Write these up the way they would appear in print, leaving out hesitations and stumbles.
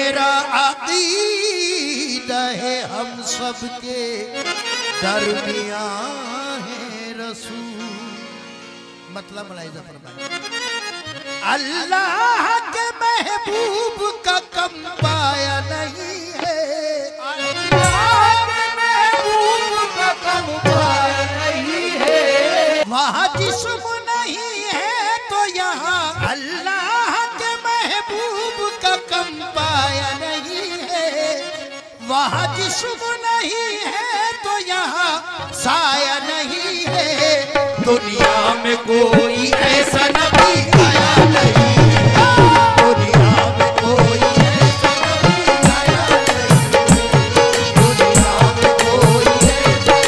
मेरा अकीदा है हम सबके दरमियां है रसूल। मतलब मुलाहिज़ा फरमाइए, अल्लाह के महबूब का कम पाया नहीं है, अल्लाह के महबूब का कम पाया नहीं है। वहाँ जिस्म नहीं है तो यहाँ अल्लाह के महबूब का कम पाया नहीं है। वहाँ जिस्म नहीं है तो यहाँ साया नहीं है। दुनिया में कोई ऐसा नबी आया नहीं, दुनिया में कोई ऐसा नबी आया नहीं, दुनिया में कोई ऐसा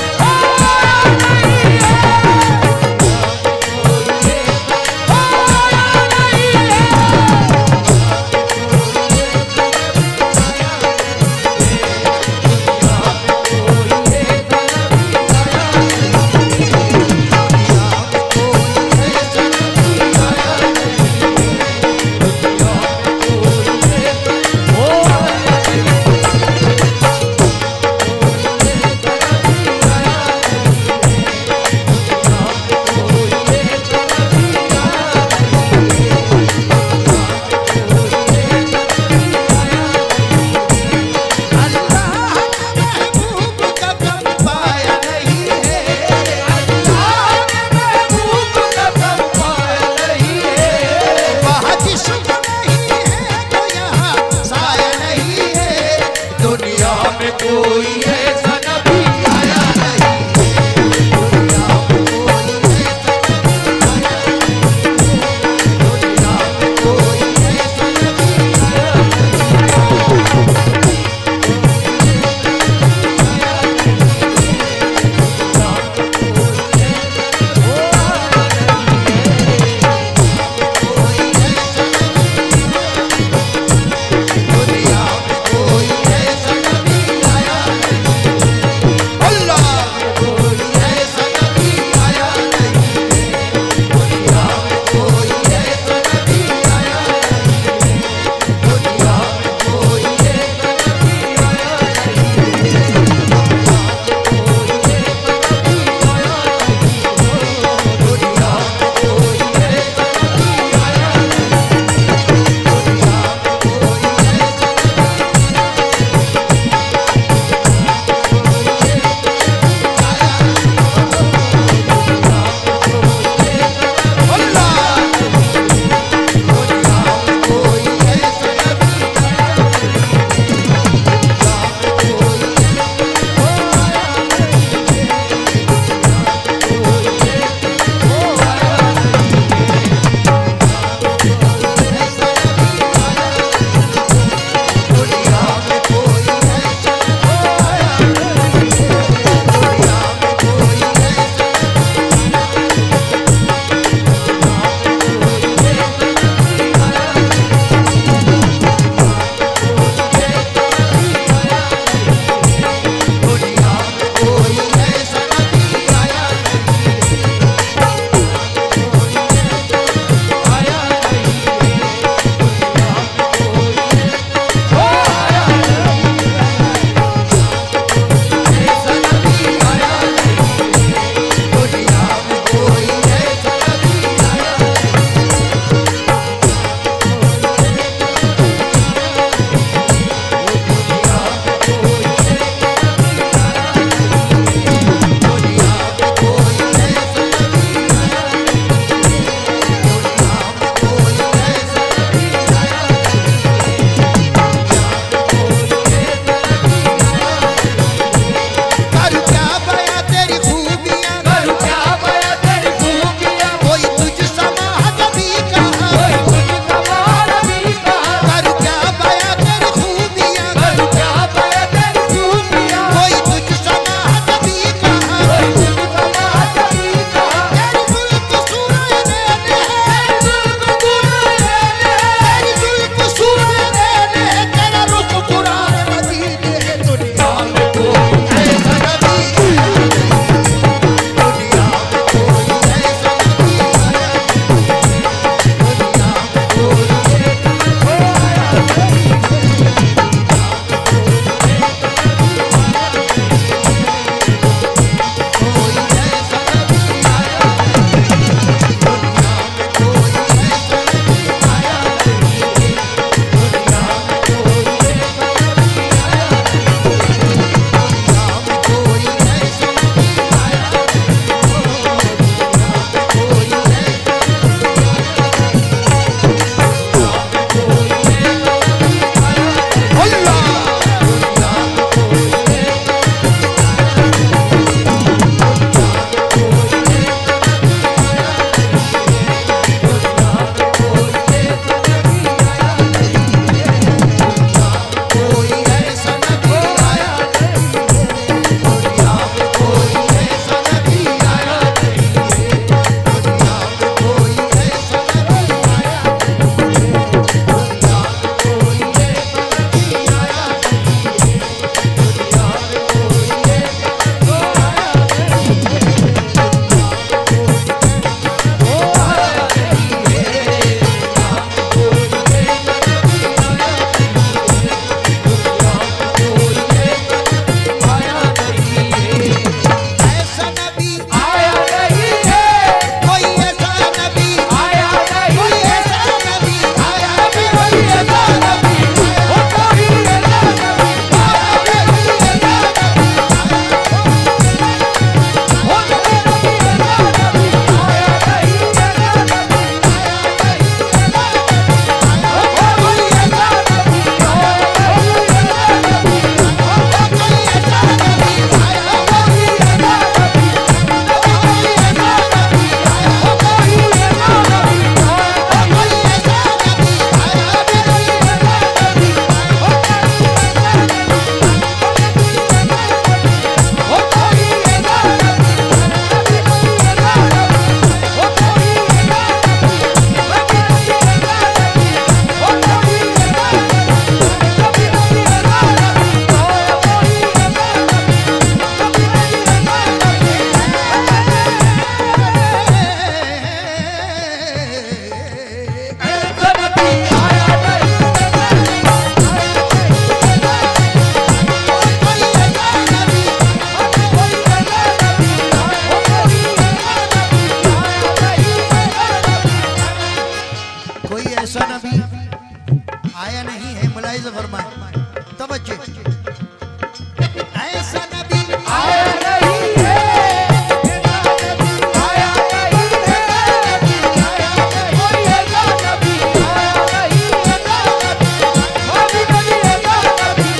आया नहीं है, मुलाहिज़ा फरमाए, तवज्जो। ऐसा नबी आया नहीं है, आया नहीं है, कोई ऐसा नबी आया नहीं है, कोई नबी ऐसा नबी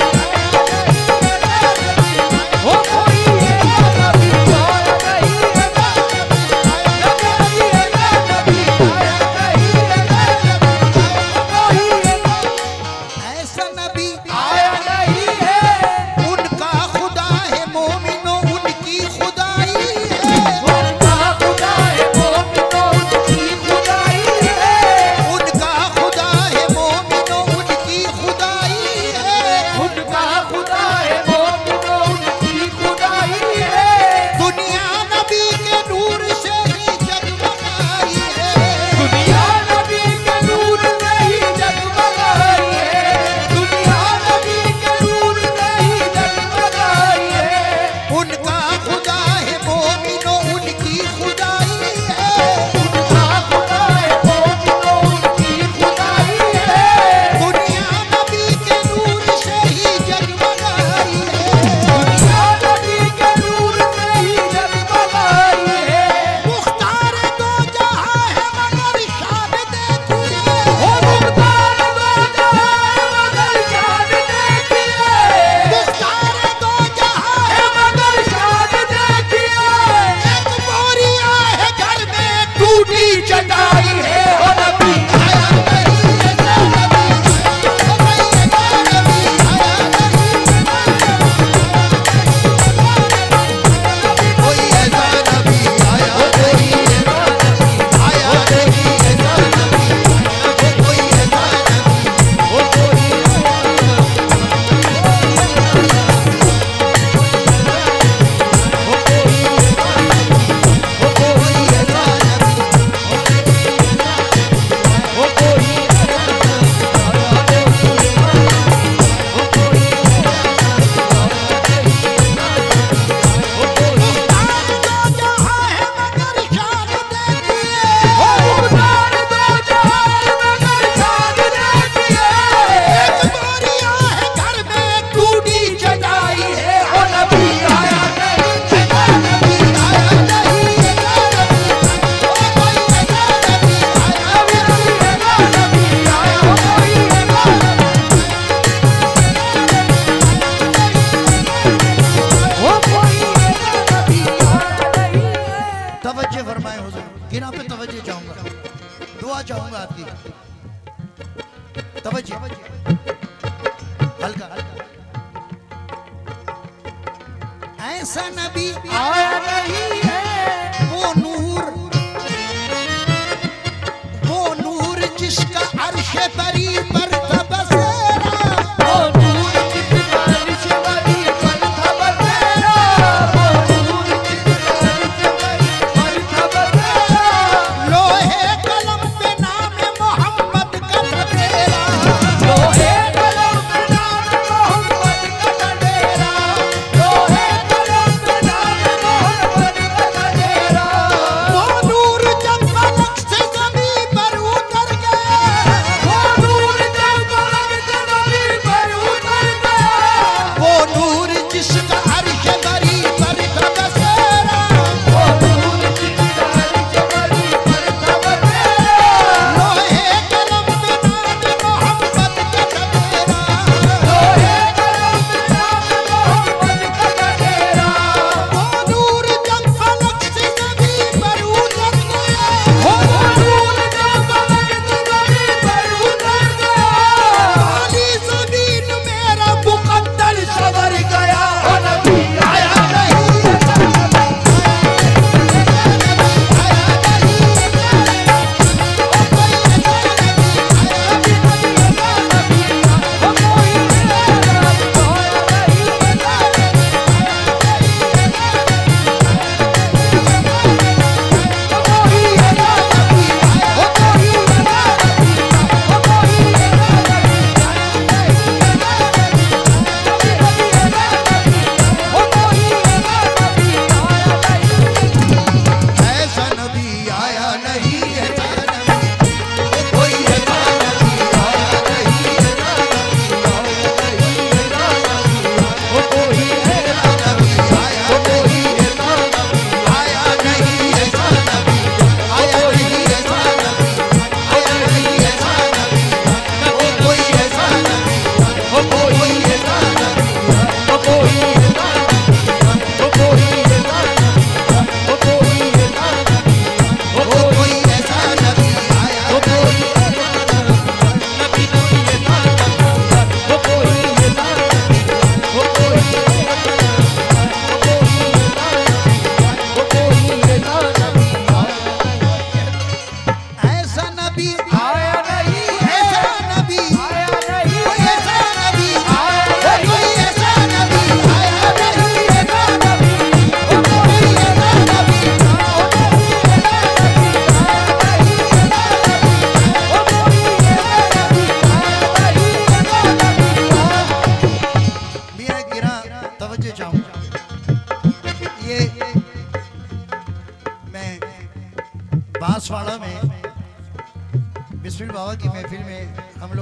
हो, कोई ऐसा नबी आया नहीं है, नबी ऐसा नबी आया नहीं है, कोई ऐसा नबी आया नहीं है, उनका खुदा है मोमिनो, उनकी खुदाई है। उनका खुदा है मोमिनो, उनकी खुदाई है, उनका खुदा है मोमिनो, उनकी खुदाई है। उनका खुदा है मोमिनो, उनकी खुदाई है, दुनिया नबी के नूर से ही जगमगाई है। दुनिया नबी के नूर से ही जगमगाई है, दुनिया नबी के नूर से ही जगमगाई है, उनका खुदा है मोमिनो, उनकी खुदाई है। उनका खुदा है मोमिनो, उनकी खुदाई है, दुनिया नबी के नूर से ही जगमगाई है। दुनिया नबी के नूर से ही जगमगाई है, मुख्तार दो जहां है मगर शान देखिए। ओ मुख्तार दो जहां मगर शान देखिए, मुख्तार दो जहां है मगर शान देखिए, एक बोरिया है घर में टूटी चटाई है, ओ नबी आया नहीं ऐसा नबी, ओ भाई ऐसा नबी आया नहीं। कोई ऐसा नबी आया नहीं, आया नहीं ऐसा नबी, कोई ऐसा नबी। कोई ऐसा नबी मुख्तार दो जहां है मगर शान देखिए। मुख्तार दो जहां मगर शान देखिए, एक बोरिया है घर में टूटी चटाई है, ओ नबी आया नहीं, ऐसा नबी आया नहीं, ऐसा नबी, ओ कोई ऐसा नबी आया नबी आया, कोई ऐसा ओ कोई ऐसा नबी आया नहीं है। तवज्जो फरमाए हुजूर, गिना पे तवज्जो चाहूंगा, दुआ चाहूंगा आपकी तवज्जो, हल्का ऐसा नबी आया नहीं है, वो नूर जिसका अर्श बरी पर तबसेरा। ओ नूर जिसका अर्श बरी पर था बसेरा, ओ नूर जिसका अर्श बरी पर था बसेरा, लोहे कलम पे नाम मोहम्मद का तबेरा। लोहे कलम पे नाम मोहम्मद का डंडेरा, लोहे कलम पे नाम मोहम्मद का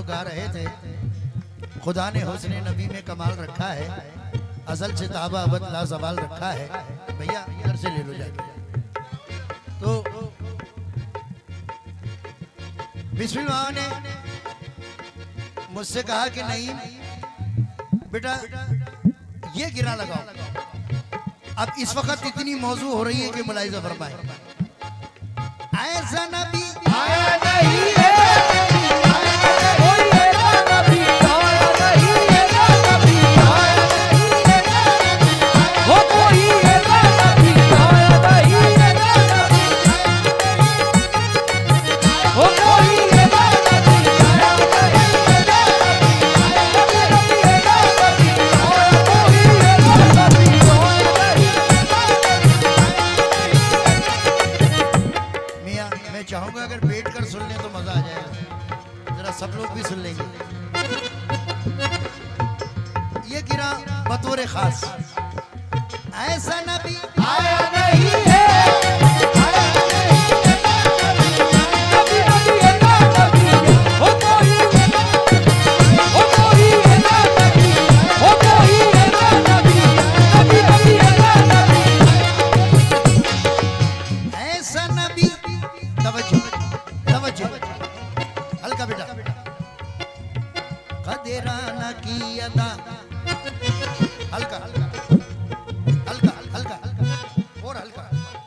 गा रहे थे, खुदा ने हुस्न नबी में कमाल रखा है, असल से ताबा अबद ला सवाल रखा है। भैया इधर से ले लो जाके। तो बिस्मिल्लाह ने मुझसे कहा कि नहीं बेटा ये गिरा लगाओ। अब इस वक्त इतनी मौजू हो रही है कि मुलाहिजा फरमाए, ऐसा नबी आया नहीं है, कोई ऐसा नबी आया नहीं है, नबी आया नहीं है, वो कोई ऐसा नबी आया नहीं है, नबी वो कोई ऐसा नबी आया नहीं है, मियाँ मैं चाहूंगा अगर बैठ कर सुन लें तो मजा आ जाएगा, जरा सब लोग भी सुन लेंगे। ये गिरा बतौर खास, ऐसा नबी आया नहीं है, आया नहीं है, नबी नबी है, नबी वो कोई वो कोई है, नबी वो कोई है, नबी नबी नबी है, नबी ऐसा नबी, तवज्जो तवज्जो, हल्का बेटा, कदराना की अदा, हल्का हल्का हल्का और हल्का,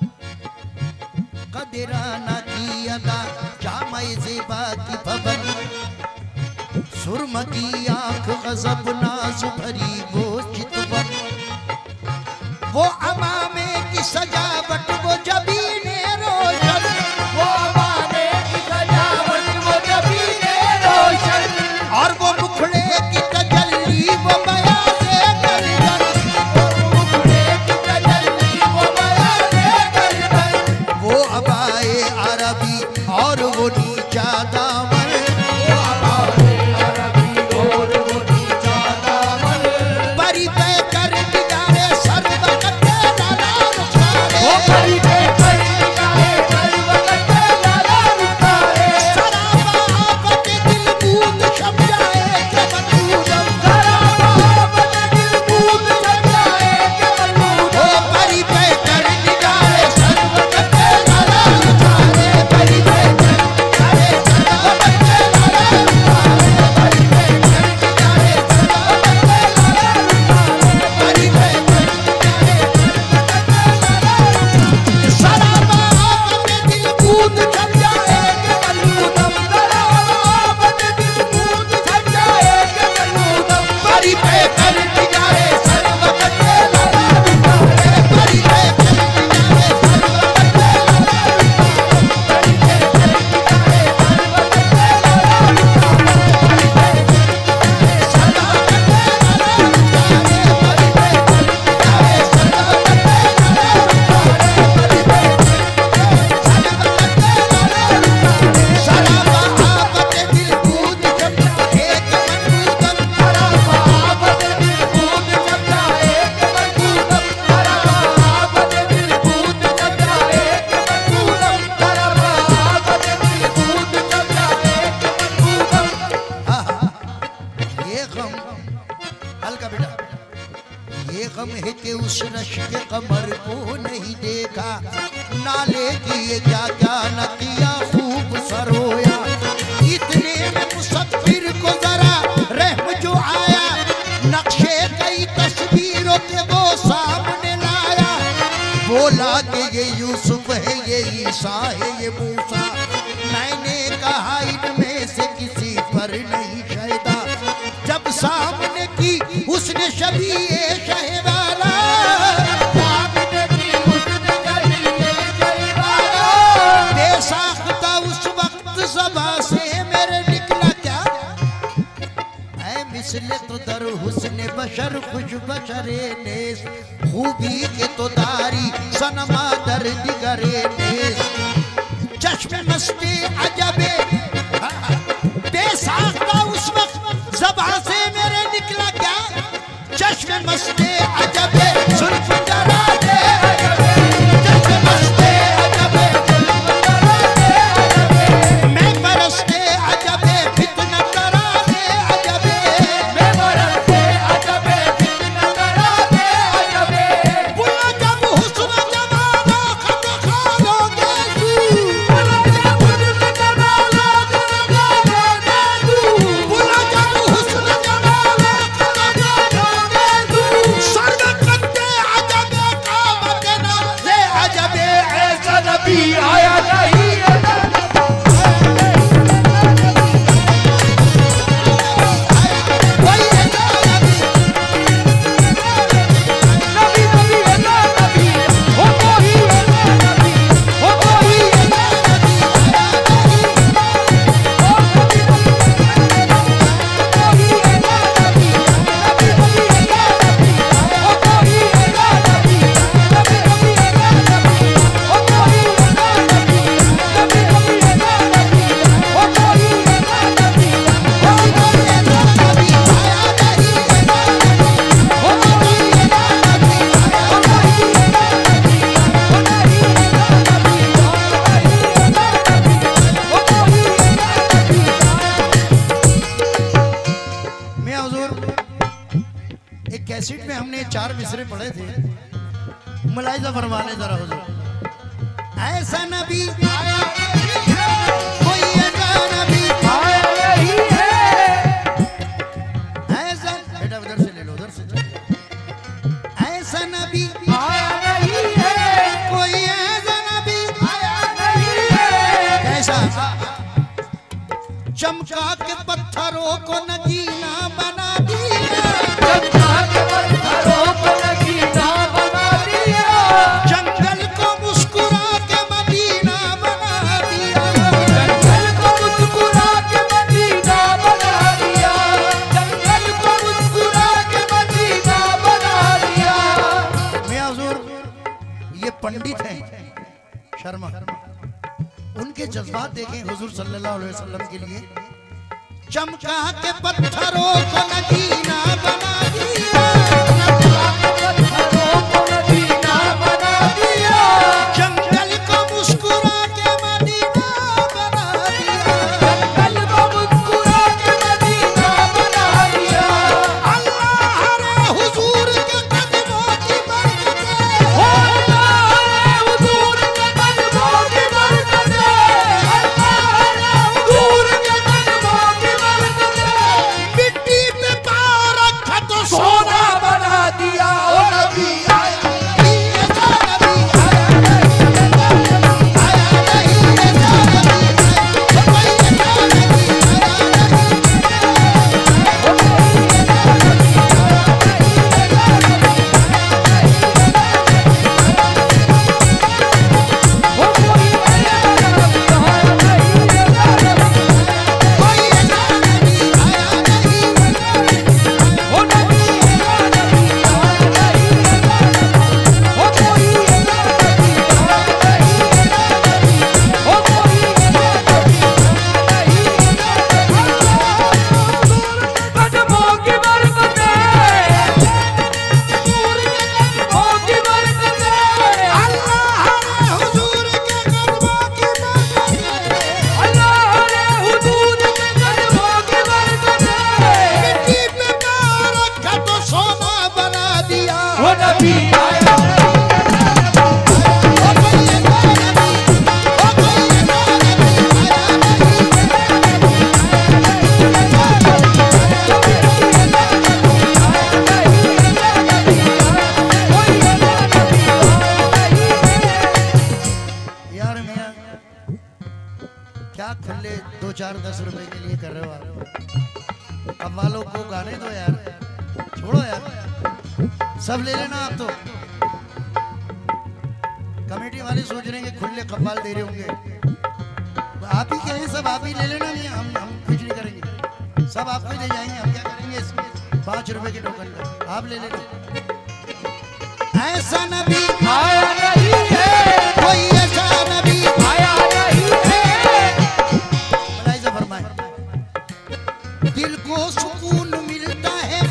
कदराना की अदा, जामे ज़ेबा की पवन, सुरमा की आंख गज़ब नाज भरी वो चितवन, वो अमामे की सजावट वो जबीने रोशन, वो माने की सजावट वो जबीने रोशन, और वो मुखड़े की तजल्ली वो बयाने गर्दन, मुखड़े की तजल्ली वो बयाने गर्दन, वो अबाए अरबी और वो नीचा दामन, वो हमारे अरबी और वो नीचा दामन, परी पे कर दिगारे सरबत तेरा नाम उठारे, वो परी पे कर दिगारे सरबत तेरा उतारे, सराबा आफत दिल बूंद शब्दाए के मकूदम, सराबा आफत दिल बूंद शब्दाए के मकूदम, वो परी पे कर दिगारे सरबत तेरा नाम उठारे, परी पे कर दिगारे सरबत तेरा नाम उठारे, परी पे कर दिगारे सरबत तेरा नाम उठारे, परी पे कर दिगारे सराबा आफत दिल बूंद शब्दाए के मकूदम, सराबा आफत दिल बूंद शब्दाए के मकूदम, परी पे कर दिगारे सरबत तेरा नाम उठारे, परी पे कर दिगारे सरबत तेरा नाम सराबा आफत दिल बूंद शब्दाए के मकूदम, सराबा आफत दिल बूंद शब्दाए के मकूदम, सराबा आफत दिल बूंद शब्दाए के मकूदम, सराबा आफत दिल बूंद शब्दाए के मकूदम, ये गम, हल्का बेटा, ये गम है कि उस रश के कमर को नहीं देखा, नाले किए क्या क्या न किया खूब सरोया, इतने में मुसफ्फिर को जरा रहम जो आया, नक्शे कई तस्वीरों के वो सामने लाया, बोला कि ये यूसुफ है, ये ईसा है, ये मूसा, मैंने कहा इनमें से किसी पर नहीं शैदा, जब सामने की उसने शबीए शहवाला, सामने की उसने जलीले जलवाला, बेसाख्ता उस वक्त ज़बा से मेरे निकला क्या, ऐ मिसले तो दर हुस्न बशर खुश बशरे नेस, खूबी के तो दारी सनमा दर दिगरे नेस, चश्मे मस्ती अजबे, बेसाख्ता उस वक्त ज़बा से मेरे निकला क्या, चश्मे मस्ती अजबे जुल्फ जरा दे, चश्मे मस्ती अजबे जुल्फ जरा दे, मैं बरसते अजबे फितना करा हुजूर एक कैसेट में हमने 4 मिसरे पढ़े थे, मुलाहिजा फरमाने जरा हुजूर। ऐसा नबी आया कोई ऐसा नबी आया नहीं है, ऐसा बेटा उधर से ले लो, उधर से ऐसा नबी आया नहीं है, कोई ऐसा नबी आया नहीं है। कैसा चमका के पत्थरों को नगीना बना दिया, चमका के पत्थरों को नगीना बना दिया, जंगल को मुस्कुरा के मदीना बना दिया, जंगल को मुस्कुरा के मदीना बना दिया, जंगल को मुस्कुरा के मदीना बना दिया। मियां हुजूर ये पंडित हैं शर्मा, उनके जज्बात देखें हुजूर सल्लल्लाहु अलैहि वसल्लम के लिए। चमका के पत्थरों को नगीना बना दिया, पत्थरों को नगीना बना दिया, जंगल को मुस्कुरा के मदीना बना दिया, जंगल को मुस्कुरा के मदीना बना दिया। अल्लाह रे हुजूर के कदमों की बरकत, हो अल्लाह रे हुजूर के कदमों की बरकत, अल्लाह रे हुजूर के कदमों की बरकत। मिट्टी पे पाँव रखा तो सोना बना दिया, ओ नबी आया क्या खुले 2-4 10 रुपए के लिए कर रहे हो आप? अब वालों को गाने दो यार, छोड़ो यार, सब ले लेना आप तो। कमेटी वाले सोच रहे हैं कि खुले कव्वाल दे रहे होंगे, आप ही कहें सब आप ही ले लेना, नहीं हम कुछ नहीं करेंगे, सब आपको ही दे जाएंगे, हम क्या करेंगे इसमें 5 रुपए के टोकन का, आप ले लेना। ऐसा नबी आया नहीं है, कोई ऐसा नबी आया नहीं है। मुलाहिजा फरमाए, दिल को सुकून मिलता है,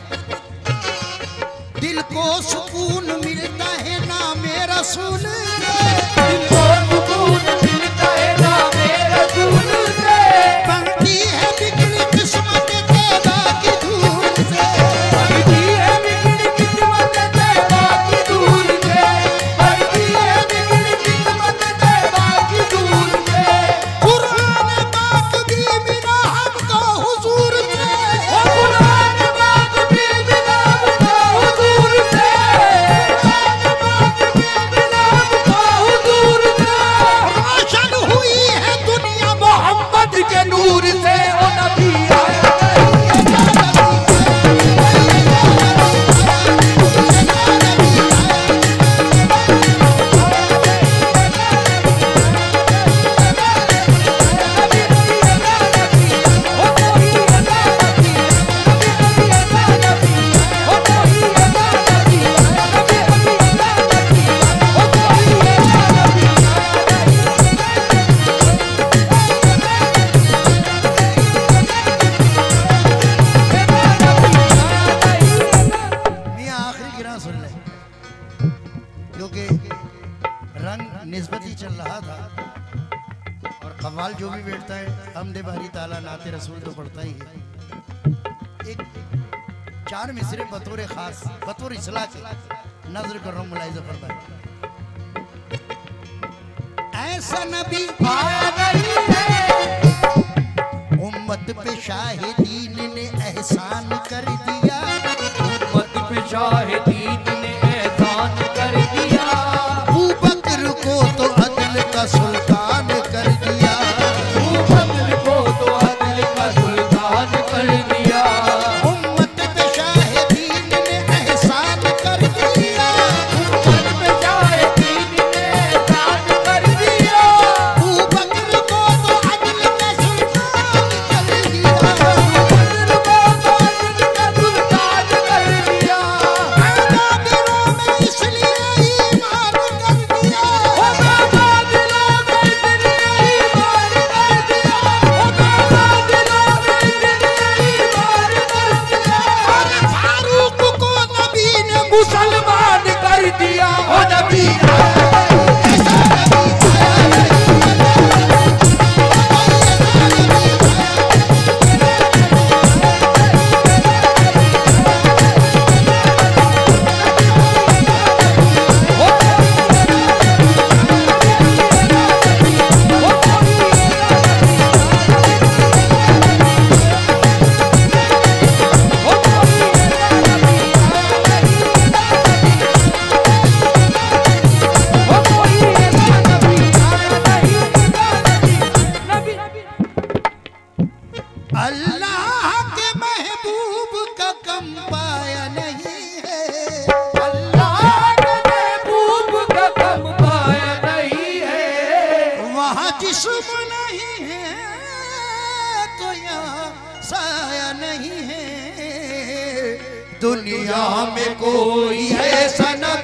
दिल को सुकून मिलता है ना मेरा सुन, दिल को सुकून मिलता है ना मेरा सुन से, बनती है बिगड़ी किस्मत तेरा की धूल से, बनती है बिगड़ी किस्मत तेरा की धूल से, बनती है बिगड़ी किस्मत तेरा की धूल से। कुरान पाक भी मिला हमको हुजूर से, ओ कुरान पाक भी मिला हमको हुजूर से, कुरान पाक भी मिला हमको हुजूर से। रोशन हुई है दुनिया मोहम्मद के नूर से, ओ नबी आया मियां आखिरी गिरा सुन ले, क्योंकि रंग निस्बती चल रहा था और कव्वाल जो भी बैठता है हमदे बारी ताला नाते रसूल तो पढ़ता ही है। एक चार मिसरे बतौर खास बतौर इसलाह के नजर कर रहा हूँ मुलाहिजा फरमाए। ऐसा नबी आया नहीं है, उम्मत पे शाहिदीन ने एहसान कर दिया, उम्मत पे शाहिदीन ने एहसान कर दिया, अबू बकर को तो अदल का सुल्तान कर दिया, अबू बकर को तो अदल का सुल्तान कर दिया, उम्मत पे शाहिदीन ने एहसान कर दिया, उम्मत पे शाहिदीन ने एहसान कर दिया, अबू बकर को तो अदल का सुल्तान कर दिया, बकर को तो अदल का सुल्तान कर दिया, आजादिलों में इसलिए ईमान कर दिया, ओ बाबा दिलों में इसलिए ईमान कर दिया, ओ बाबा दिलों में इसलिए ईमान कर दिया, और फारूक को नबी ने मुसलमान कर दिया, ओ नबी अल्लाह के महबूब का कम पाया नहीं है, अल्लाह के महबूब का कम पाया नहीं है, वहाँ जिस्म नहीं है तो यहाँ साया नहीं है, दुनिया में कोई ऐसा न